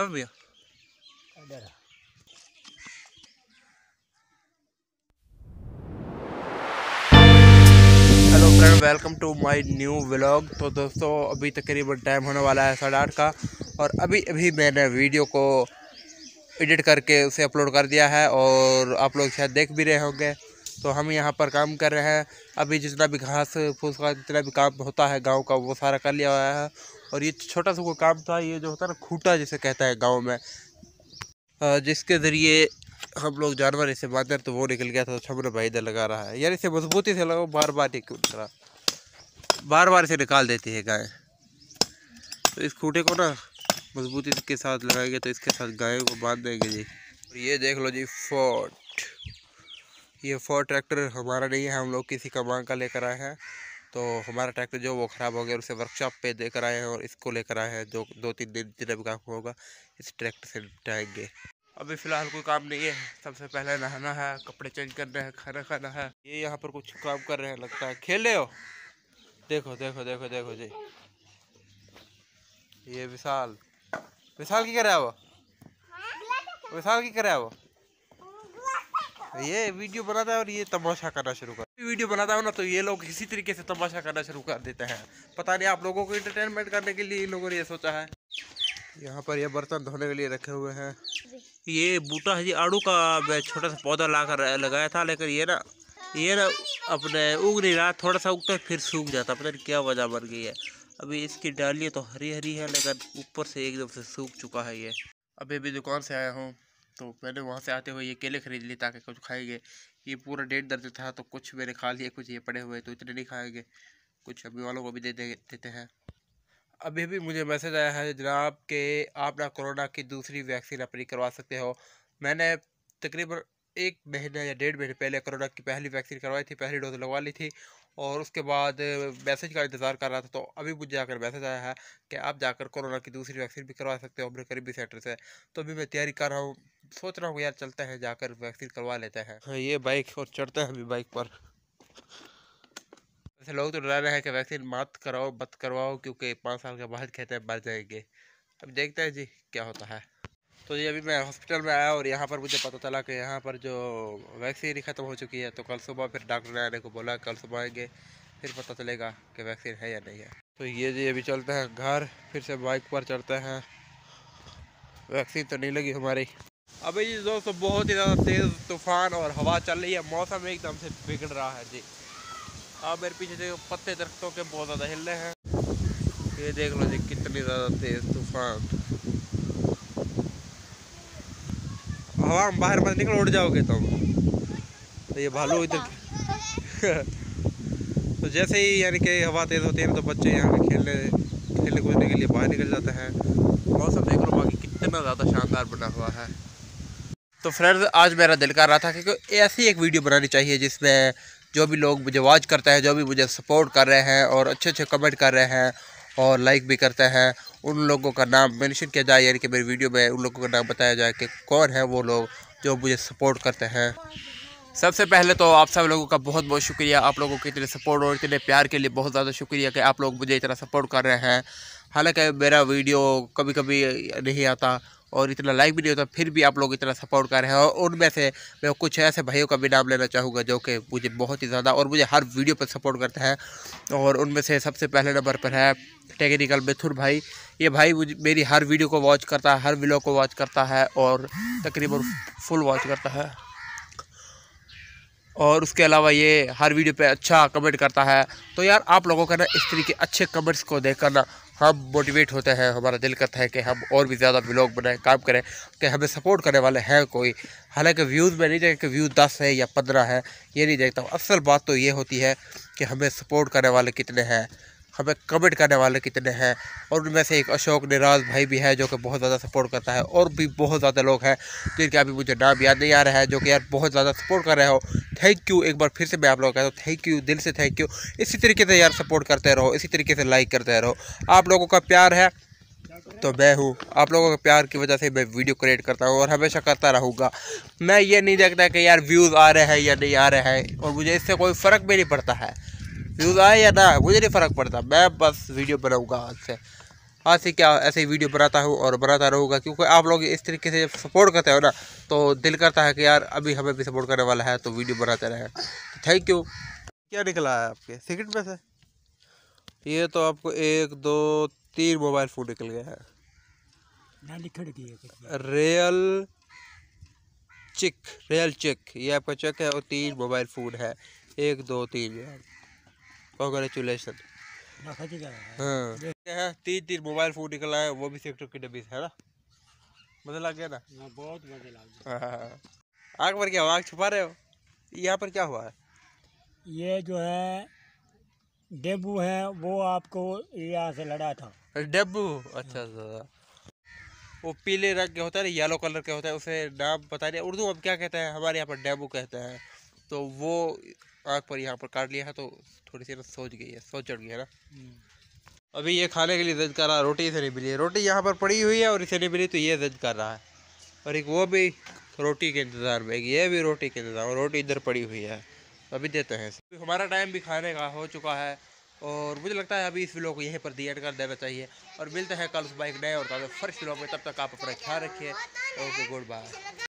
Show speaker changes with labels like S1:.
S1: कहाँ भैया? Hello friend, welcome to my new vlog. तो दोस्तों अभी तकरीबन टाइम होने वाला है 8:30 का और अभी मैंने वीडियो को एडिट करके उसे अपलोड कर दिया है और आप लोग शायद देख भी रहे होंगे। तो हम यहाँ पर काम कर रहे हैं। अभी जितना भी घास फूस का जितना भी काम होता है गांव का वो सारा कर लिया हुआ है। और ये छोटा सा कोई काम था, ये जो होता है ना खूंटा जिसे कहता है गांव में, जिसके ज़रिए हम लोग जानवर इसे बांधते तो वो निकल गया था। तो छमरे भाई इधर लगा रहा है यार, इसे मजबूती से लगाओ, बार बार इसे निकाल देती है गाय। तो इस खूंटे को ना मजबूती के साथ लगाएंगे तो इसके साथ गायों को बांध देंगे जी। और ये देख लो जी फोर्ट, ये फोर्ट ट्रैक्टर हमारा नहीं है, हम लोग किसी का मांग का लेकर आए हैं। तो हमारा ट्रैक्टर जो वो ख़राब हो गया, उसे वर्कशॉप पे देकर आए हैं और इसको लेकर आए हैं। जो 2-3 दिन जितना भी काम होगा इस ट्रैक्टर से निपटाएंगे। अभी फ़िलहाल कोई काम नहीं है, सबसे पहले नहाना है, कपड़े चेंज करने हैं, खाना खाना है। ये यहाँ पर कुछ काम कर रहे हैं, लगता है खेल रहे हो। देखो देखो देखो देखो जी, ये विशाल की कर रहा है वो, विशाल की कर रहा है वो। ये वीडियो बनाता है और ये तमाशा करना शुरू कर, वीडियो बनाता है ना तो ये लोग इसी तरीके से तमाशा करना शुरू कर देते हैं। पता नहीं आप लोगों को एंटरटेनमेंट करने के लिए इन लोगों ने ये सोचा है। यहाँ पर ये बर्तन धोने के लिए रखे हुए हैं। ये बूटा है जी आड़ू का, मैं छोटा सा पौधा लाकर लगाया था, लेकिन ये ना अपने उग नहीं रहा, थोड़ा सा उगता है फिर सूख जाता, पता नहीं क्या वजह बन गई है। अभी इसकी डालियाँ तो हरी हरी है लेकिन ऊपर से एकदम से सूख चुका है ये। अभी दुकान से आया हूँ तो मैंने वहाँ से आते हुए ये केले खरीद लिए ताकि कुछ खाएंगे। ये पूरा डेट दर्द था तो कुछ मैंने खा लिए, कुछ ये पड़े हुए तो इतने नहीं खाएंगे, कुछ अभी वालों को भी देते हैं। अभी मुझे मैसेज आया है जनाब कि आप ना कोरोना की दूसरी वैक्सीन अपनी करवा सकते हो। मैंने तकरीबन 1 महीने या 1.5 महीने पहले कोरोना की पहली वैक्सीन करवाई थी, पहली डोज लगवा ली थी और उसके बाद मैसेज का इंतज़ार कर रहा था। तो अभी मुझे जाकर मैसेज आया है कि आप जाकर कोरोना की दूसरी वैक्सीन भी करवा सकते हो अपने करीबी सेंटर से। तो अभी मैं तैयारी कर रहा हूँ, सोच रहा हूँ यार चलते हैं जाकर वैक्सीन करवा लेते हैं। हाँ, ये बाइक और चढ़ते हैं अभी बाइक पर। वैसे लोग तो डरा रहे हैं कि वैक्सीन मत करवाओ क्योंकि 5 साल के बाद कहते हैं मर जाएंगे। अब देखते हैं जी क्या होता है। तो ये अभी मैं हॉस्पिटल में आया और यहाँ पर मुझे पता चला कि यहाँ पर जो वैक्सीन ही ख़त्म हो चुकी है। तो कल सुबह फिर डॉक्टर ने आने को बोला, कल सुबह आएंगे फिर पता चलेगा कि वैक्सीन है या नहीं है। तो ये जी अभी चलते हैं घर, फिर से बाइक पर चढ़ते हैं। वैक्सीन तो नहीं लगी हमारी। अभी जी दोस्तों बहुत ही ज़्यादा तेज़ तूफ़ान और हवा चल रही है, मौसम एकदम से बिगड़ रहा है जी। अब मेरे पीछे देखो पत्ते दरख्तों के बहुत ज़्यादा हिल रहे हैं। ये देख लो जी कितनी ज़्यादा तेज़ तूफान, हवा में बाहर मत निकल, उड़ जाओगे तुम। तो ये भालू इधर तो जैसे ही यानी कि हवा तेज़ होती है तो बच्चे यहाँ पे खेलने कूदने के लिए बाहर निकल जाते हैं। मौसम देख लो बाकी कितना ज़्यादा शानदार बना हुआ है। तो फ्रेंड्स आज मेरा दिल कर रहा था कि ऐसी एक वीडियो बनानी चाहिए जिसमें जो भी लोग मुझे वॉच करते हैं, जो भी मुझे सपोर्ट कर रहे हैं और अच्छे कमेंट कर रहे हैं और लाइक भी करते हैं, उन लोगों का नाम मेंशन किया जाए, यानी कि मेरी वीडियो में उन लोगों का नाम बताया जाए कि कौन है वो लोग जो मुझे सपोर्ट करते हैं। सबसे पहले तो आप सब लोगों का बहुत बहुत शुक्रिया, आप लोगों के इतने सपोर्ट और इतने प्यार के लिए बहुत ज़्यादा शुक्रिया कि आप लोग मुझे इतना सपोर्ट कर रहे हैं। हालांकि मेरा वीडियो कभी कभी नहीं आता और इतना लाइक भी नहीं होता, फिर भी आप लोग इतना सपोर्ट कर रहे हैं। और उनमें से मैं कुछ ऐसे भाइयों का भी नाम लेना चाहूँगा जो कि मुझे बहुत ही ज़्यादा और मुझे हर वीडियो पर सपोर्ट करते हैं। और उनमें से सबसे पहले नंबर पर है टेक्निकल मिथुन भाई। ये भाई मेरी हर वीडियो को वॉच करता है, हर व्लॉग को वॉच करता है और तकरीबन फुल वॉच करता है। और उसके अलावा ये हर वीडियो पे अच्छा कमेंट करता है। तो यार आप लोगों का ना इस तरीके अच्छे कमेंट्स को देखकर ना हम मोटिवेट होते हैं, हमारा दिल करता है कि हम और भी ज़्यादा व्लॉग बनाएं, काम करें, कि हमें सपोर्ट करने वाले हैं कोई। हालांकि व्यूज़ में नहीं देखता कि व्यू 10 है या 15 है, ये नहीं देखता हूँ। असल बात तो ये होती है कि हमें सपोर्ट करने वाले कितने हैं, हमें कमेंट करने वाले कितने हैं। और उनमें से एक अशोक निराज भाई भी है जो कि बहुत ज़्यादा सपोर्ट करता है। और भी बहुत ज़्यादा लोग हैं जिनके अभी मुझे नाम याद नहीं आ रहा है, जो कि यार बहुत ज़्यादा सपोर्ट कर रहे हो। थैंक यू, एक बार फिर से मैं आप लोगों को कहता हूँ थैंक यू, दिल से थैंक यू। इसी तरीके से यार सपोर्ट करते रहो, इसी तरीके से लाइक करते रहो। आप लोगों का प्यार है तो मैं हूँ, आप लोगों के प्यार की वजह से मैं वीडियो क्रिएट करता हूँ और हमेशा करता रहूँगा। मैं ये नहीं देखता कि यार व्यूज़ आ रहे हैं या नहीं आ रहे हैं, और मुझे इससे कोई फ़र्क भी नहीं पड़ता है, व्यूज़ आए या ना मुझे नहीं फ़र्क पड़ता। मैं बस वीडियो बनाऊँगा आज से। आज से क्या ऐसे ही वीडियो बनाता हूँ और बनाता रहूँगा, क्योंकि आप लोग इस तरीके से सपोर्ट करते हो ना, तो दिल करता है कि यार अभी हमें भी सपोर्ट करने वाला है तो वीडियो बनाते रहे। Thank you. क्या निकला है आपके सिगरेट में से? ये तो आपको 1 2 3 मोबाइल फ़ोन निकल गया है। रियल चेक ये आपका चेक है और 3 मोबाइल फ़ोन है। 1 2 3 यार, कॉन्ग्रेचुलेसन। हाँ क्या है, 3 मोबाइल फ़ोन निकला है, वो भी सेक्टर के डब्बे से, है ना? मज़ा लग गया ना? बहुत मज़ा लग गया। हाँ, आग पर क्या हुआ, आग छुपा रहे हो? यहाँ पर क्या हुआ है?
S2: ये जो है डेंगू है, वो आपको यहाँ से लड़ा था।
S1: डेब्बू, अच्छा अच्छा। वो पीले रंग के होता है, येलो कलर के होता है, उसे नाम पता नहीं उर्दू में क्या कहते हैं, हमारे यहाँ पर डेब्बू कहते हैं। तो वो आग पर यहाँ पर काट लिया है, तो थोड़ी सी ना सोच गई है, सोच चढ़ गई है ना। अभी ये खाने के लिए जिद कर रहा है, रोटी इसे नहीं मिली है, रोटी यहाँ पर पड़ी हुई है और इसे नहीं मिली तो ये जिद कर रहा है। और एक वो भी रोटी के इंतज़ार में, ये भी रोटी के इंतज़ार में, रोटी इधर पड़ी हुई है, अभी देते हैं। हमारा टाइम भी खाने का हो चुका है और मुझे लगता है अभी इस वीडियो को यहीं पर दी एंड कर देना चाहिए और मिलते हैं कल सुबह एक नए और ताज़ा फ्रेश वीडियो में। तब तक आप अपना ख्याल रखिए। Okay, good bye.